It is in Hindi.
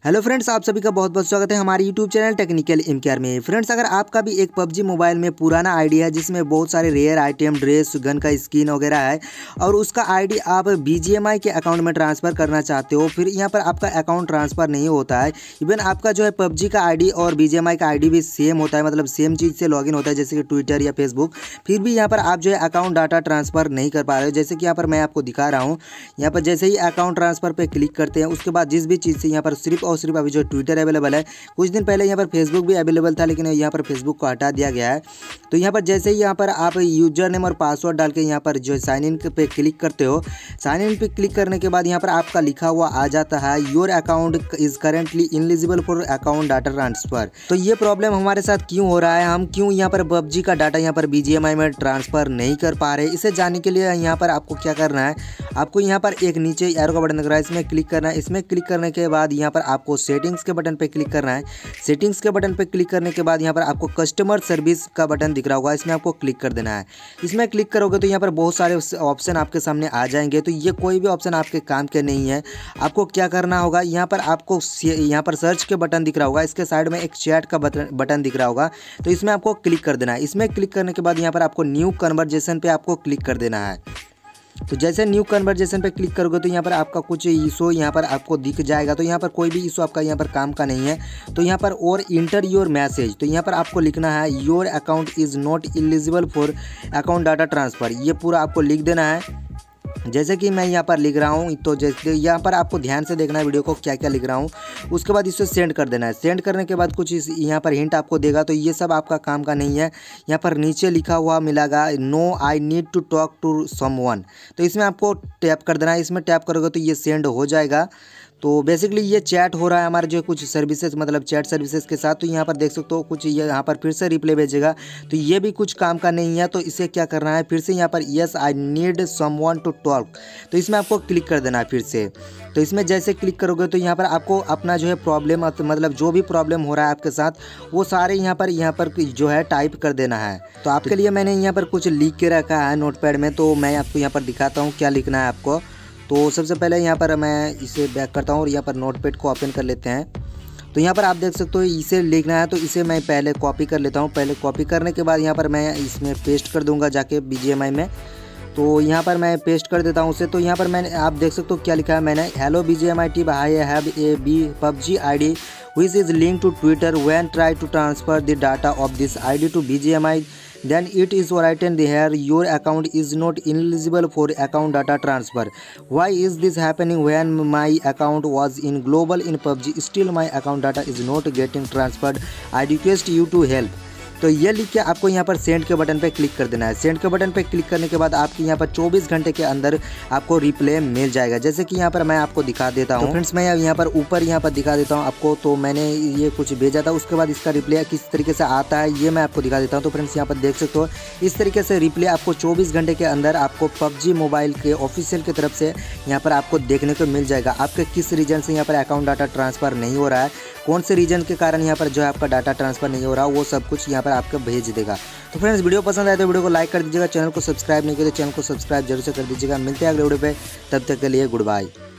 हेलो फ्रेंड्स, आप सभी का बहुत बहुत स्वागत है हमारे यूट्यूब चैनल टेक्निकल एमकेआर में। फ्रेंड्स, अगर आपका भी एक पबजी मोबाइल में पुराना आईडी है जिसमें बहुत सारे रेयर आइटम, ड्रेस, गन का स्किन वगैरह है और उसका आईडी आप बीजीएमआई के अकाउंट में ट्रांसफ़र करना चाहते हो, फिर यहाँ पर आपका अकाउंट ट्रांसफ़र नहीं होता है। इवन आपका जो है पबजी का आईडी और बीजीएमआई का आईडी भी सेम होता है, मतलब सेम चीज़ से लॉगिन होता है जैसे कि ट्विटर या फेसबुक, फिर भी यहाँ पर आप जो है अकाउंट डाटा ट्रांसफ़र नहीं कर पा रहे हो। जैसे कि यहाँ पर मैं आपको दिखा रहा हूँ, यहाँ पर जैसे ही अकाउंट ट्रांसफ़र पर क्लिक करते हैं उसके बाद जिस भी चीज़ से यहाँ पर सिर्फ और सिर्फ अभी जो ट्विटर अवेलेबल है, कुछ दिन पहले यहाँ पर फेसबुक भी अवेलेबल था लेकिन यहाँ पर फेसबुक को हटा दिया गया है। तो यहाँ पर जैसे ही यहाँ पर आप यूजर नेम और पासवर्ड डाल के यहाँ पर जो साइन इन पे क्लिक करते हो, साइन इन पे क्लिक करने के बाद यहाँ पर आपका लिखा हुआ आ जाता है your account is currently ineligible for account data transfer. तो ये प्रॉब्लम हमारे साथ क्यों हो रहा है, हम क्यों यहाँ पर पबजी का डाटा यहाँ पर बीजीएमआई में ट्रांसफर नहीं कर पा रहे, इसे जानने के लिए यहाँ पर आपको क्या करना है, आपको यहाँ पर एक नीचे एरो का बटन दिख रहा है, इसमें क्लिक करना है। इसमें क्लिक करने के बाद यहाँ पर आपको सेटिंग्स के बटन पे क्लिक करना है। सेटिंग्स के बटन पे क्लिक करने के बाद यहाँ पर आपको कस्टमर सर्विस का बटन दिख रहा होगा, इसमें आपको क्लिक कर देना है। इसमें क्लिक करोगे तो यहाँ पर बहुत सारे ऑप्शन आपके सामने आ जाएंगे, तो ये कोई भी ऑप्शन आपके काम के नहीं है। आपको क्या करना होगा, यहाँ पर आपको यहाँ पर सर्च के बटन दिख रहा होगा, इसके साइड में एक चैट का बटन दिख रहा होगा, तो इसमें आपको क्लिक कर देना है। इसमें क्लिक करने के बाद यहाँ पर आपको न्यू कन्वर्जेशन पे आपको क्लिक कर देना है। तो जैसे न्यू कन्वर्जेशन पे क्लिक करोगे तो यहाँ पर आपका कुछ इशू यहाँ पर आपको दिख जाएगा। तो यहाँ पर कोई भी इशू आपका यहाँ पर काम का नहीं है। तो यहाँ पर और इंटर योर मैसेज, तो यहाँ पर आपको लिखना है your account is not eligible for account data transfer, ये पूरा आपको लिख देना है जैसे कि मैं यहाँ पर लिख रहा हूँ। तो जैसे यहाँ पर आपको ध्यान से देखना है वीडियो को, क्या क्या लिख रहा हूँ। उसके बाद इसे सेंड कर देना है। सेंड करने के बाद कुछ यहाँ पर हिंट आपको देगा, तो ये सब आपका काम का नहीं है। यहाँ पर नीचे लिखा हुआ मिलेगा no I need to talk to someone, तो इसमें आपको टैप कर देना है। इसमें टैप करोगे तो ये सेंड हो जाएगा। तो बेसिकली ये चैट हो रहा है हमारे जो कुछ सर्विसेज, मतलब चैट सर्विसेज के साथ। तो यहाँ पर देख सकते हो कुछ ये यहाँ पर फिर से रिप्लाई भेजेगा, तो ये भी कुछ काम का नहीं है। तो इसे क्या करना है, फिर से यहाँ पर yes I need someone to talk, तो इसमें आपको क्लिक कर देना है फिर से। तो इसमें जैसे क्लिक करोगे तो यहाँ पर आपको अपना जो है प्रॉब्लम, मतलब जो भी प्रॉब्लम हो रहा है आपके साथ, वो सारे यहाँ पर जो है टाइप कर देना है। तो आपके लिए मैंने यहाँ पर कुछ लिख के रखा है नोटपैड में, तो मैं आपको यहाँ पर दिखाता हूँ क्या लिखना है आपको। तो सबसे पहले यहाँ पर मैं इसे बैक करता हूँ और यहाँ पर नोटपैड को ओपन कर लेते हैं। तो यहाँ पर आप देख सकते हो इसे लिखना है, तो इसे मैं पहले कॉपी कर लेता हूँ। पहले कॉपी करने के बाद यहाँ पर मैं इसमें पेस्ट कर दूँगा जाके बीजीएमआई में। तो यहाँ पर मैं पेस्ट कर देता हूँ उसे। तो यहाँ पर मैंने आप देख सकते हो क्या लिखा है मैंने, hello BGMI team, I have a PUBG ID which is linked to Twitter, when try to transfer the data of this ID to BGMI then it is written here your account is not eligible for account data transfer. Why is this happening when my account was in global in PUBG, still my account data is not getting transferred? I request you to help. तो ये लिख के आपको यहाँ पर सेंड के बटन पे क्लिक कर देना है। सेंड के बटन पे क्लिक करने के बाद आपके यहाँ पर 24 घंटे के अंदर आपको रिप्लाई मिल जाएगा। जैसे कि यहाँ पर मैं आपको दिखा देता हूँ। तो फ्रेंड्स, मैं यहाँ पर ऊपर यहाँ पर दिखा देता हूँ आपको। तो मैंने ये कुछ भेजा था, उसके बाद इसका रिप्लाई किस तरीके से आता है ये मैं आपको दिखा देता हूँ। तो फ्रेंड्स, यहाँ पर देख सकते हो इस तरीके से रिप्लाई आपको 24 घंटे के अंदर आपको पबजी मोबाइल के ऑफिशियल की तरफ से यहाँ पर आपको देखने को मिल जाएगा। आपके किस रीजन से यहाँ पर अकाउंट डाटा ट्रांसफ़र नहीं हो रहा है, कौन से रीजन के कारण यहाँ पर जो है आपका डाटा ट्रांसफ़र नहीं हो रहा, वो सब कुछ यहाँ पर आपको भेज देगा। तो फ्रेंड्स, वीडियो पसंद आए तो वीडियो को लाइक कर दीजिएगा, चैनल को सब्सक्राइब नहीं किया तो चैनल को सब्सक्राइब जरूर से कर दीजिएगा। मिलते हैं अगले वीडियो पे, तब तक के लिए गुड बाय।